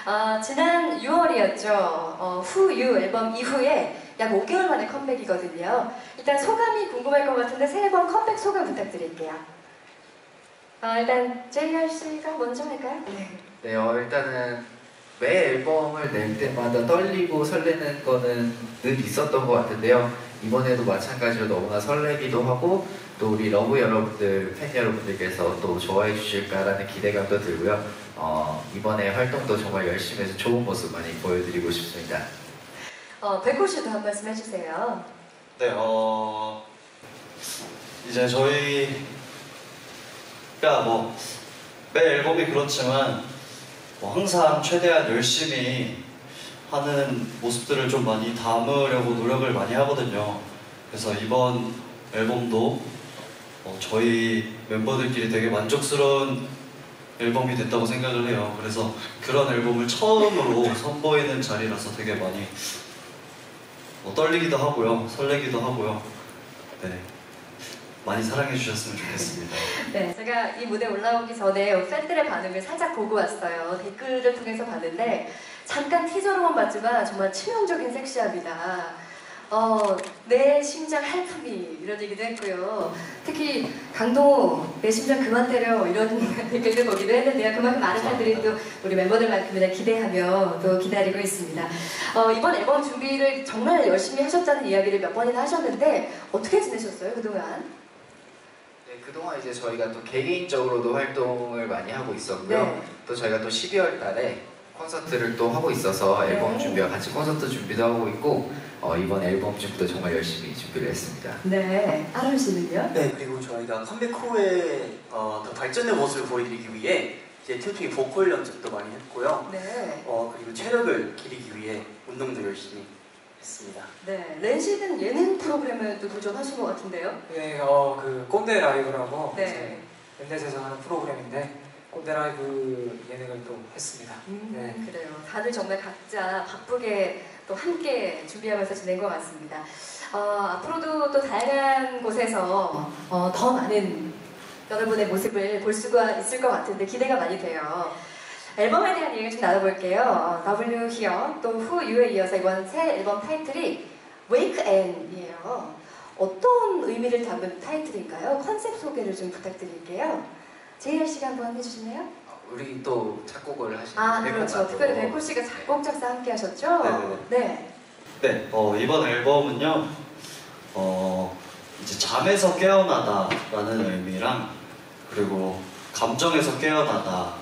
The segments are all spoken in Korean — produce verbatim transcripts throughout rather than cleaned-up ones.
아, 지난 유월이었죠. 어, 후유 앨범 이후에 약 오 개월 만에 컴백이거든요. 일단 소감이 궁금할 것 같은데 새 앨범 컴백 소감 부탁드릴게요. 어, 일단 제이알 씨가 먼저 할까요? 네. 네, 어, 일단은 매 앨범을 낼 때마다 떨리고 설레는 거는 늘 있었던 것 같은데요. 이번에도 마찬가지로 너무나 설레기도 하고 또 우리 러브 여러분들, 팬 여러분들께서 또 좋아해 주실까라는 기대감도 들고요. 어, 이번에 활동도 정말 열심히 해서 좋은 모습 많이 보여드리고 싶습니다. 어, 백호 씨도 한 말씀 해주세요. 네, 어... 이제 저희가 뭐 매 앨범이 그렇지만 뭐 항상 최대한 열심히 하는 모습들을 좀 많이 담으려고 노력을 많이 하거든요. 그래서 이번 앨범도 어, 저희 멤버들끼리 되게 만족스러운 앨범이 됐다고 생각을 해요. 그래서 그런 앨범을 처음으로 선보이는 자리라서 되게 많이 어, 떨리기도 하고요, 설레기도 하고요. 네, 많이 사랑해 주셨으면 좋겠습니다. 네, 제가 이 무대 올라오기 전에 팬들의 반응을 살짝 보고 왔어요. 댓글을 통해서 봤는데 잠깐 티저로만 봤지만 정말 치명적인 섹시합니다. 어, 내 심장 할품이 이런 얘기도 했고요. 특히 강동호 내 심장 그만 때려 이런 댓글도 보기도 했는데요. 그만큼 많은 팬들이 또 우리 멤버들만큼이나 기대하며 또 기다리고 있습니다. 어, 이번 앨범 준비를 정말 열심히 하셨다는 이야기를 몇 번이나 하셨는데 어떻게 지내셨어요 그동안? 네, 그동안 이제 저희가 또 개개인적으로도 활동을 많이 하고 있었고요. 네. 또 저희가 또 십이월 달에 콘서트를 또 하고 있어서 앨범 네. 준비와 같이 콘서트 준비도 하고 있고 어, 이번 앨범 준비도 정말 열심히 준비를 했습니다. 네, 아론 씨는요? 네, 그리고 저희가 컴백 후에 어, 더 발전된 모습을 보여드리기 위해 이제 팀중에 보컬 연습도 많이 했고요. 네. 어, 그리고 체력을 기르기 위해 운동도 열심히 했습니다. 네, 렌 씨는 예능 프로그램에도 도전하신 것 같은데요? 네, 어, 그 꼰대 라이브라고 네. 엠넷에서 하는 프로그램인데 꼰대 라이브 예능을 또 했습니다. 음, 네. 그래요. 다들 정말 각자 바쁘게 또 함께 준비하면서 지낸 것 같습니다. 어, 앞으로도 또 다양한 곳에서 어, 더 많은 여러분의 모습을 볼 수가 있을 것 같은데 기대가 많이 돼요. 앨범에 대한 얘기를 좀 나눠볼게요. 어, W Here 또 Who You에 이어서 이번 새 앨범 타이틀이 Wake And이에요. 어떤 의미를 담은 타이틀일까요? 컨셉 소개를 좀 부탁드릴게요. 제이알 씨가 한번 해주실래요? 우리 또 작곡을 하시는 아, 백호 그렇죠. 나도. 특별히 백호 씨가 작곡 작사 함께 하셨죠? 네네네. 네. 네, 어, 이번 앨범은요, 어, 이제 잠에서 깨어나다라는 의미랑 그리고 감정에서 깨어나다라는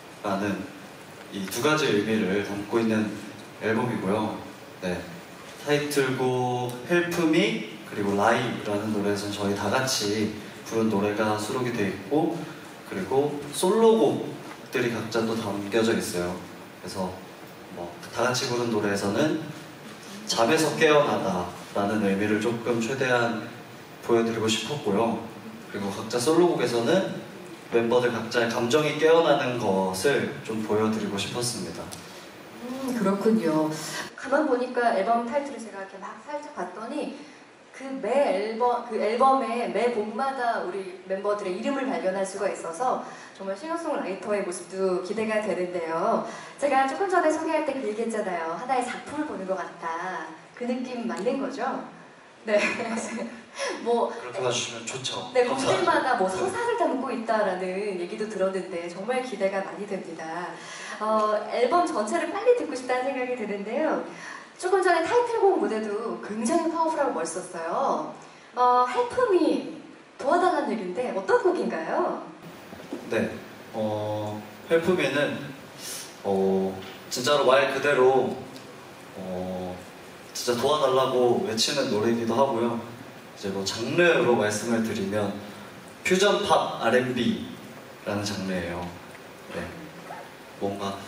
이 두 가지 의미를 담고 있는 앨범이고요. 네, 타이틀곡 Help Me 그리고 Lie라는 노래에서는 저희 다 같이 부른 노래가 수록이 되어 있고 그리고 솔로곡들이 각자 또 담겨져 있어요. 그래서 뭐 다 같이 부른 노래에서는 잠에서 깨어나다라는 의미를 조금 최대한 보여드리고 싶었고요. 그리고 각자 솔로곡에서는 멤버들 각자의 감정이 깨어나는 것을 좀 보여드리고 싶었습니다. 음, 그렇군요. 가만 보니까 앨범 타이틀을 제가 이렇게 막 살짝 봤더니 그 매 앨범, 그 앨범의 매 곡마다 우리 멤버들의 이름을 발견할 수가 있어서 정말 싱어송라이터의 모습도 기대가 되는데요. 제가 조금 전에 소개할 때 그 얘기했잖아요. 하나의 작품을 보는 것 같다. 그 느낌 맞는 거죠? 네. 뭐 그렇게 봐주시면 좋죠. 네, 곡들마다 뭐 서사를 담고 있다라는 얘기도 들었는데 정말 기대가 많이 됩니다. 어, 앨범 전체를 빨리 듣고 싶다는 생각이 드는데요. 조금 전에 타이틀곡 무대도 굉장히 파워풀하고 멋있었어요. 어, 할품이 도와달라는 얘기인데 어떤 곡인가요? 네, 어, 헬프미는 어, 진짜로 말 그대로 어, 진짜 도와달라고 외치는 노래이기도 하고요. 이제 뭐 장르로 말씀을 드리면 퓨전 팝 알앤비라는 장르예요. 네, 뭔가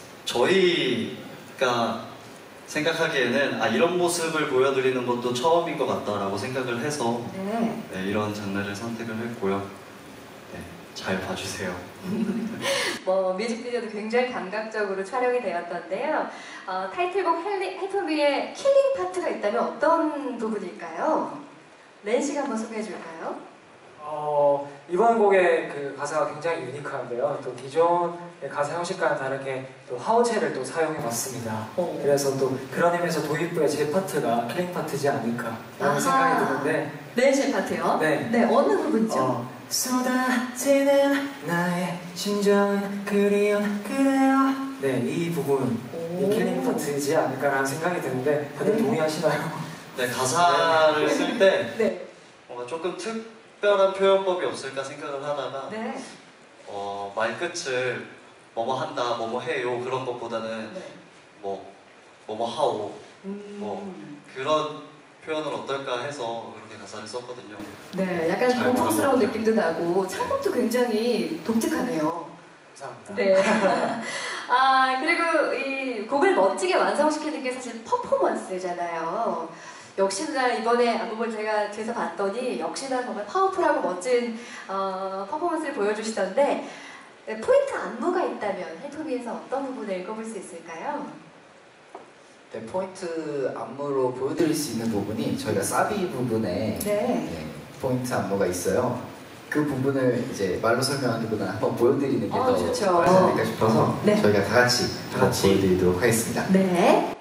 저희가 생각하기에는 아 이런 모습을 보여드리는 것도 처음인 것 같다라고 생각을 해서 네. 네, 이런 장르를 선택을 했고요. 네, 잘 봐주세요. 뭐 뮤직비디오도 굉장히 감각적으로 촬영이 되었던데요. 어, 타이틀곡 헬프미의 킬링 파트가 있다면 어떤 부분일까요? 렌 씨가 한번 소개해 줄까요? 어, 이번 곡의 그 가사가 굉장히 유니크한데요. 또 기존의 가사 형식과는 다르게 또 하우체를 또 사용해봤습니다. 어. 그래서 또 그런 의미에서 도입부의 제 파트가 킬링 파트지 않을까라는 아하. 생각이 드는데 네, 제 파트요. 네. 네, 어느 부분이죠? 어, 쏟아지는 나의 심장은 그리운 그래요. 네, 이 부분 이 킬링 파트이지 않을까라는 생각이 드는데 다들 네. 동의하시나요? 네, 가사를 쓸 때 네. 뭔가 조금 특별한 표현법이 없을까 생각을 하다가 네. 어, 말끝을 뭐뭐 한다, 뭐뭐 해요 그런 것보다는 네. 뭐 뭐뭐 하오 음. 뭐 그런 표현은 어떨까 해서 그렇게 가사를 썼거든요. 네, 약간 잘 공포스러운 부르는 느낌도 나고 창법도 굉장히 독특하네요. 감사합니다. 네. 아, 그리고 이 곡을 멋지게 완성시키는 게 사실 퍼포먼스잖아요. 역시나 이번에 안무를 제가 뒤에서 봤더니 역시나 정말 파워풀하고 멋진 어, 퍼포먼스를 보여주시던데 네, 포인트 안무가 있다면 헬프비에서 어떤 부분을 읽어볼 수 있을까요? 네, 포인트 안무로 보여드릴 수 있는 부분이 저희가 사비 부분에 네. 네, 포인트 안무가 있어요. 그 부분을 이제 말로 설명하기보다는 한번 보여드리는 게 어, 더 좋죠. 좋지 않을까 싶어서 네. 저희가 다 같이 다 같이. 보여드리도록 하겠습니다. 네.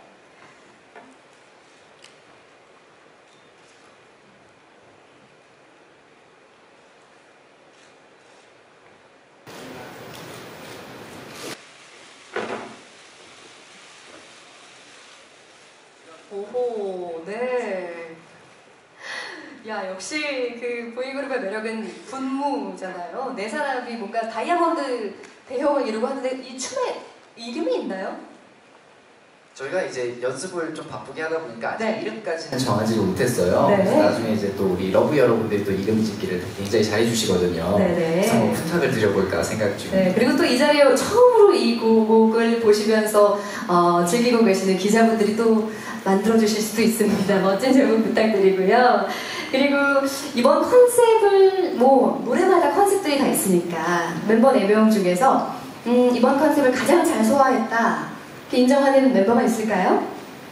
오호, 네. 야, 역시 그 보이그룹의 매력은 분무잖아요. 네 사람이 뭔가 다이아몬드 대형을 이루고 하는데 이 춤에 이름이 있나요? 저희가 이제 연습을 좀 바쁘게 하다 보니까 아직 네. 이름까지는 정하지를 못했어요. 네. 그래서 나중에 이제 또 우리 러브 여러분들이 또 이름 짓기를 굉장히 잘해주시거든요. 네네. 그래서 한번 부탁을 드려볼까 생각 중입니다. 네, 그리고 또 이 자리에 처음으로 이 곡을 보시면서 어, 즐기고 계시는 기자분들이 또 만들어주실 수도 있습니다. 멋진 질문 부탁드리고요. 그리고 이번 컨셉을 뭐 노래마다 컨셉들이 다 있으니까 멤버 네 명 중에서 음, 이번 컨셉을 가장 잘 소화했다 이렇게 인정하는 멤버가 있을까요?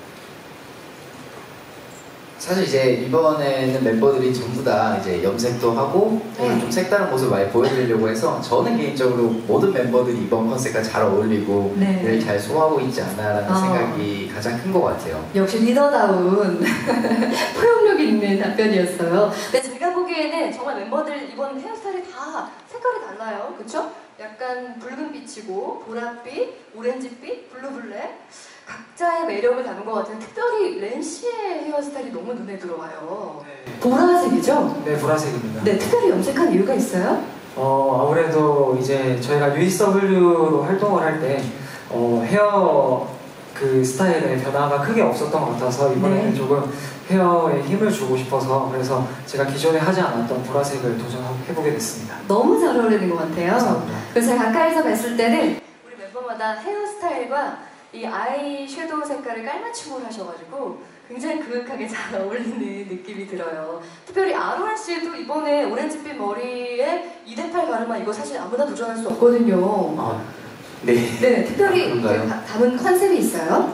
사실 이제 이번에는 멤버들이 전부 다 이제 염색도 하고 네. 좀 색다른 모습을 많이 보여드리려고 해서 저는 개인적으로 모든 멤버들이 이번 컨셉과 잘 어울리고 네. 늘 잘 소화하고 있지 않나라는 어. 생각이 가장 큰 것 같아요. 역시 리더다운 포용력 있는 답변이었어요. 근데 제가 보기에는 정말 멤버들 이번 헤어스타일이 다 색깔이 달라요. 그쵸? 약간 붉은빛이고 보랏빛, 오렌지빛, 블루블랙 각자의 매력을 담은 것 같아요. 특별히 렌 씨의 헤어스타일이 너무 눈에 들어와요. 보라색이죠? 네, 보라색입니다. 네, 특별히 염색한 이유가 있어요? 어, 아무래도 이제 저희가 유에스더블유로 활동을 할 때 어, 헤어 그 스타일의 변화가 크게 없었던 것 같아서 이번에는 네. 조금 헤어에 힘을 주고 싶어서 그래서 제가 기존에 하지 않았던 보라색을 도전해보게 됐습니다. 너무 잘 어울리는 것 같아요. 감사합니다. 그래서 제가 가까이서 뵀을 때는 우리 멤버마다 헤어스타일과 이 아이 섀도우 색깔을 깔맞춤을 하셔가지고 굉장히 그윽하게 잘 어울리는 느낌이 들어요. 특별히 아로하 씨도 이번에 오렌지빛 머리에 이 대 팔 가르마 이거 사실 아무나 도전할 수 없거든요. 아, 네. 네, 특별히 아, 그런가요? 다- 담은 컨셉이 있어요?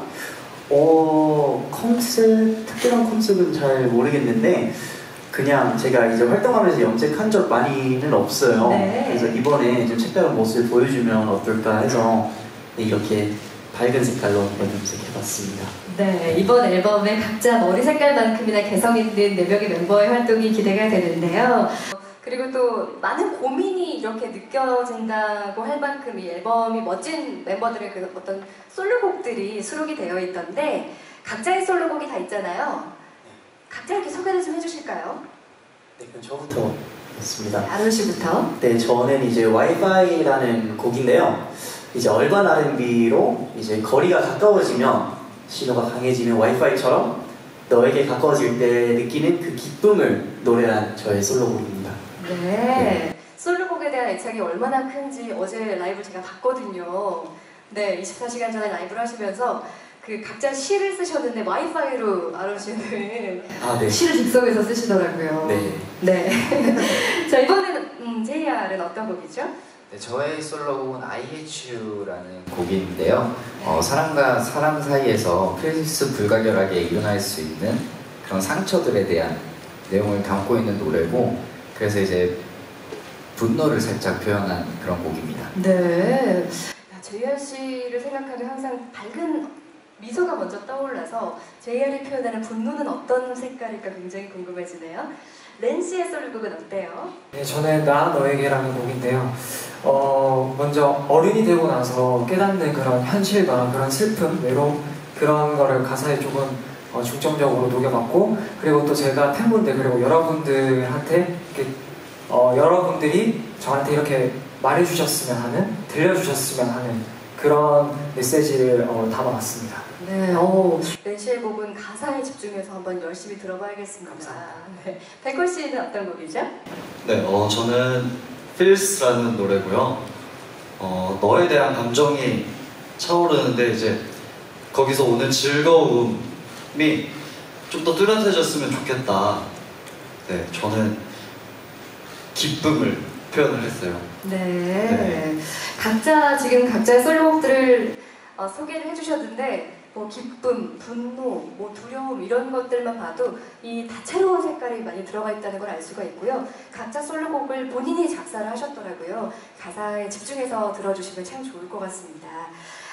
어, 컨셉, 특별한 컨셉은 잘 모르겠는데, 그냥 제가 이제 활동하면서 염색한 적 많이는 없어요. 네. 그래서 이번에 좀 색다른 모습을 보여주면 어떨까 해서 네, 이렇게 밝은 색깔로 한번 염색해봤습니다. 네, 이번 앨범에 각자 머리 색깔만큼이나 개성 있는 네 명의 멤버의 활동이 기대가 되는데요. 그리고 또 많은 고민이 이렇게 느껴진다고 할 만큼 이 앨범이 멋진 멤버들의 그 어떤 솔로곡들이 수록이 되어 있던데 각자의 솔로곡이 다 있잖아요. 각자 이렇게 소개를 좀 해주실까요? 네, 그럼 저부터 했습니다. 아론 씨부터. 네, 저는 이제 와이파이라는 곡인데요. 이제 얼반 알앤비로 이제 거리가 가까워지면 신호가 강해지는 와이파이처럼 너에게 가까워질 때 느끼는 그 기쁨을 노래한 저의 솔로곡입니다. 네. 솔로곡에 대한 애착이 얼마나 큰지 어제 라이브 제가 봤거든요. 네, 이십사 시간 전에 라이브를 하시면서 그 각자 시를 쓰셨는데 와이파이로 아론 씨는 아, 네. 시를 즉석에서 쓰시더라고요. 네. 네. 자, 이번에는 음, 제이알은 어떤 곡이죠? 네, 저의 솔로곡은 I Hate You라는 곡인데요. 어, 사람과 사람 사이에서 필수 불가결하게 일어날 수 있는 그런 상처들에 대한 내용을 담고 있는 노래고, 그래서 이제 분노를 살짝 표현한 그런 곡입니다. 네. 제이알 씨를 생각하면 항상 밝은 미소가 먼저 떠올라서 제이알이 표현하는 분노는 어떤 색깔일까 굉장히 궁금해지네요. 렌 씨의 솔로곡은 어때요? 네, 저는 나 너에게라는 곡인데요. 어, 먼저 어른이 되고 나서 깨닫는 그런 현실과 그런 슬픔, 외로움 그런 거를 가사에 조금 어, 중점적으로 녹여봤고, 그리고 또 제가 팬분들 그리고 여러분들한테 이렇게, 어, 여러분들이 저한테 이렇게 말해주셨으면 하는, 들려주셨으면 하는 그런 메시지를 어, 담아봤습니다. 네, 어, 렌 씨의 곡은 가사에 집중해서 한번 열심히 들어봐야겠습니다. 감사합니다. 네. 백골 씨는 어떤 곡이죠? 네, 어, 저는 Feels라는 노래고요. 어, 너에 대한 감정이 차오르는데 이제 거기서 오는 즐거움이 좀 더 뚜렷해졌으면 좋겠다. 네, 저는 기쁨을 표현을 했어요. 네. 네. 각자 지금 각자의 솔로곡들을 어, 소개를 해주셨는데 뭐 기쁨, 분노, 뭐 두려움 이런 것들만 봐도 이 다채로운 색깔이 많이 들어가 있다는 걸 알 수가 있고요. 각자 솔로곡을 본인이 작사를 하셨더라고요. 가사에 집중해서 들어주시면 참 좋을 것 같습니다.